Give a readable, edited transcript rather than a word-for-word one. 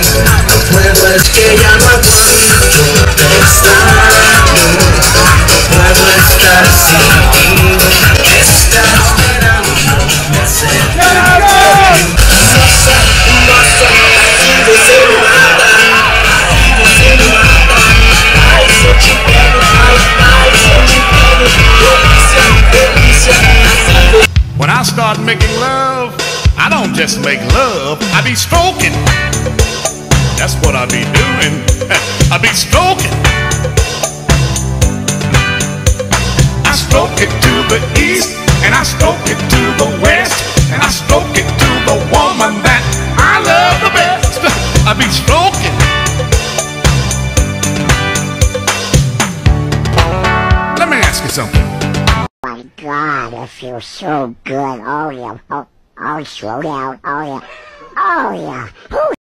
Pueblos que ya no aguanto de extraño. Puedo estar sin ti, estar esperando me hace daño. Você me mata, você me mata. Ai, se eu te pego, ai, se eu te pego. Delícia, delícia. When I start making love, I don't just make love, I be stroking. That's what I be doing. I be stroking. I stroke it to the east, and I stroke it to the west, and I stroke it to the woman that I love the best. I be stroking. Let me ask you something. Oh my God, I feel so good. Oh yeah. Oh, slow down. Oh yeah. Oh yeah.